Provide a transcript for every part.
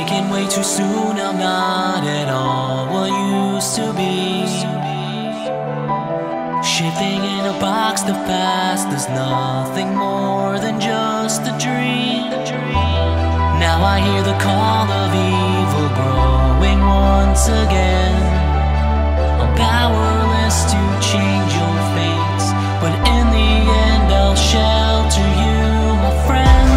Taken way too soon, I'm not at all what used to be. Shifting in a box, the past is nothing more than just a dream. Now I hear the call of evil growing once again. I'm powerless to change your fates, but in the end I'll shelter you, my friends.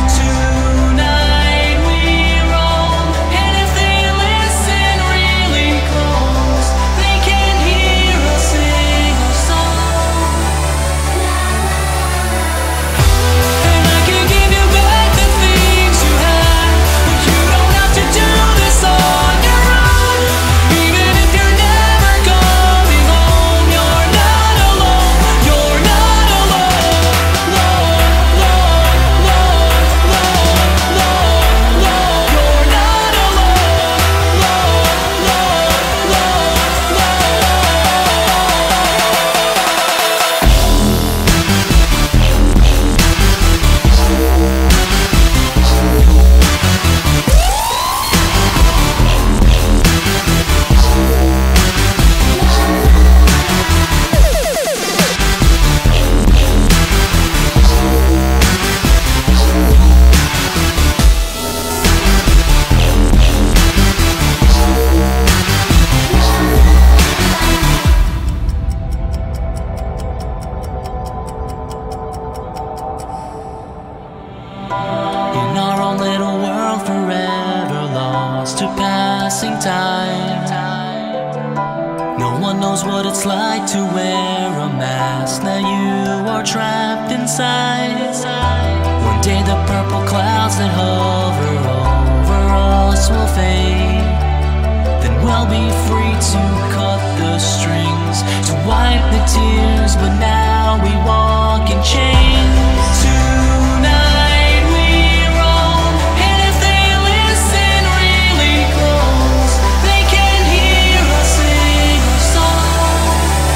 In our own little world, forever lost to passing time. No one knows what it's like to wear a mask. Now you are trapped inside. One day the purple clouds that hover over us will fade. Then we'll be free to cut the strings, to wipe the tears, but now we walk in chains. Tonight we roam, and if they listen really close, they can hear us sing a song.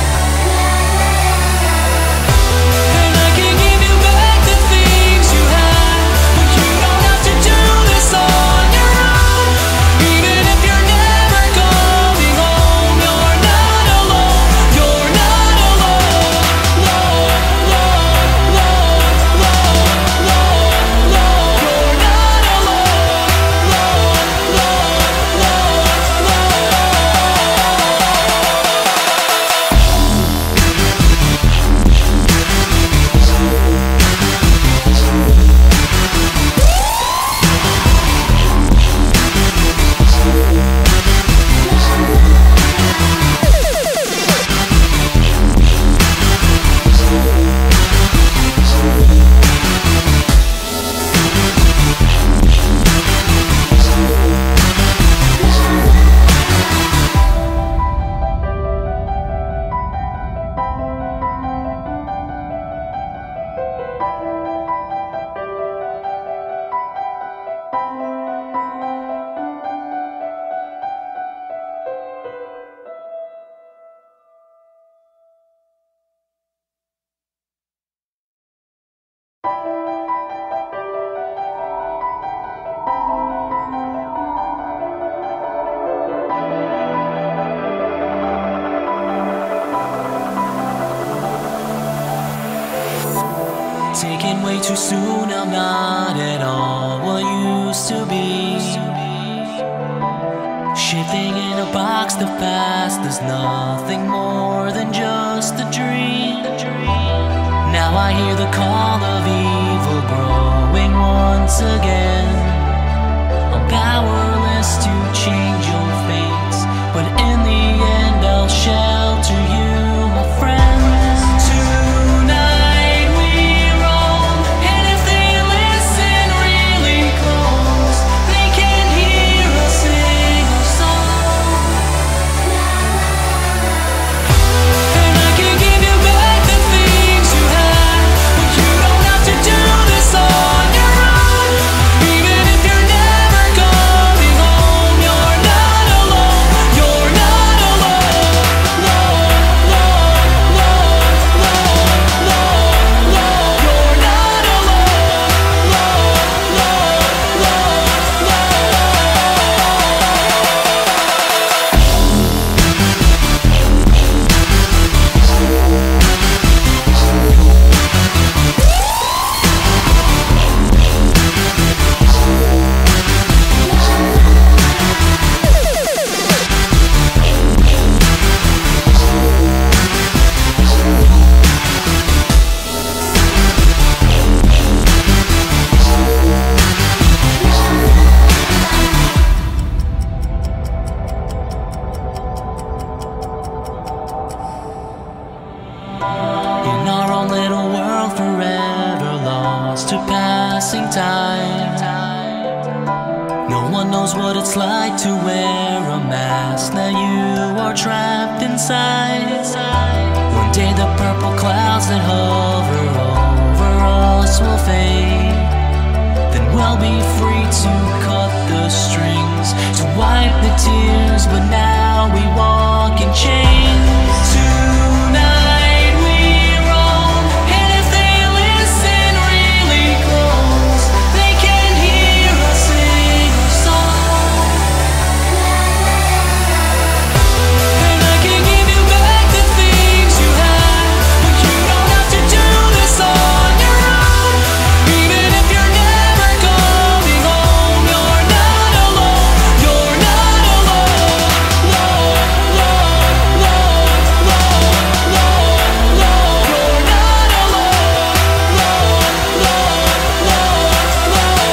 And I can give you back the things you had, but you don't have to do this on your own. Even if you're never coming home, you're not alone. You're not alone. Lord, Lord, Lord, Lord, Lord, Lord. You're not alone. Lord, Lord, Lord, taken way too soon, I'm not at all what used to be. Shifting in a box, the past is nothing more than just a dream. Now I hear the call of evil growing once again. I'm powerless to change your fates, but in the end I'll shelter you, my friends. Tonight we roam, and if they listen really close, they can hear us sing a song. And I can give you back the things you had, but you don't have to do this on your own. Even what it's like to wear a mask. Now you are trapped inside. One day the purple clouds that hover over us will fade. Then we'll be free to cut the strings, to wipe the tears, but now we walk in chains. Tonight we roam, and if they listen really close, they can hear us sing our song. And I can give you back the things you had, but you don't have to do this on your own. Even if you're never coming home, you're not alone. You're not alone. Lord, Lord, Lord, Lord, Lord, Lord. You're not alone. Lord, Lord, Lord,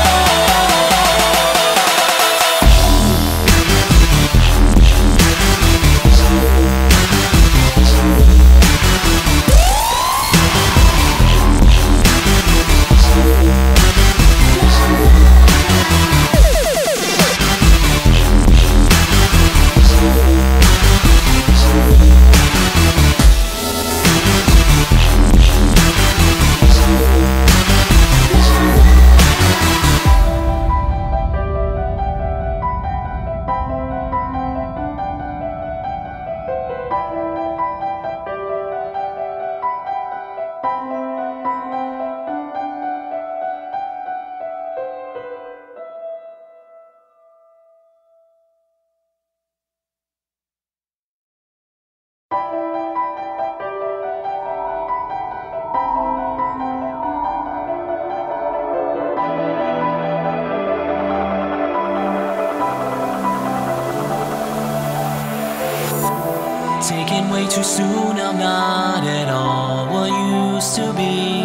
taken way too soon, I'm not at all what used to be.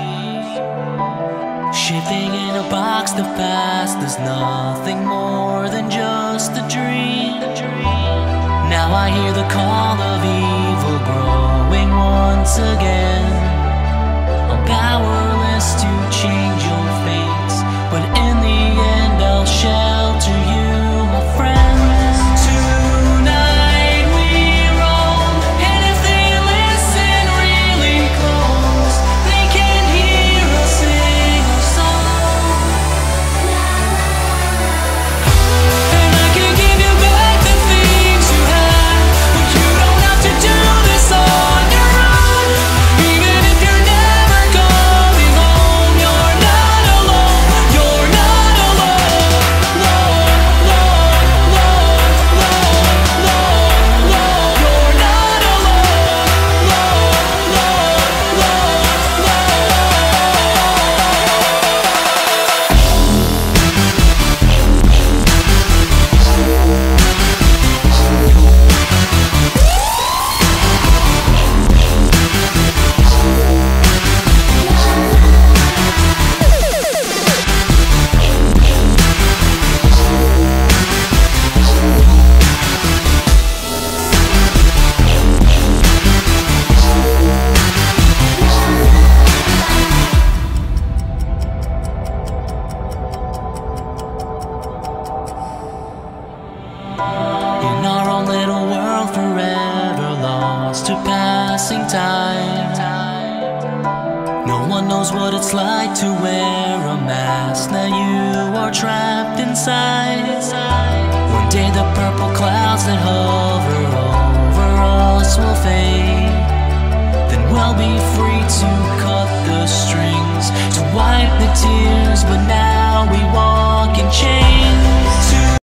Shipping in a box, the past is nothing more than just a dream. Now I hear the call of evil growing once again. I'm powerless to change your fate, but in the end I'll shelter you, my friends. Tonight we roam, and if they listen really close, they can hear us sing our song. And I can give you back the things you had, but you don't have to do this on your own. Even if you're never coming home, you're not alone. You're not alone. Lord, Lord, Lord, Lord, Lord, Lord. You're not alone. Lord, Lord, Lord, in our own little world, forever lost to passing time. No one knows what it's like to wear a mask. Now you are trapped inside. One day the purple clouds that hover over us will fade. Then we'll be free to cut the strings, to wipe the tears, but now we walk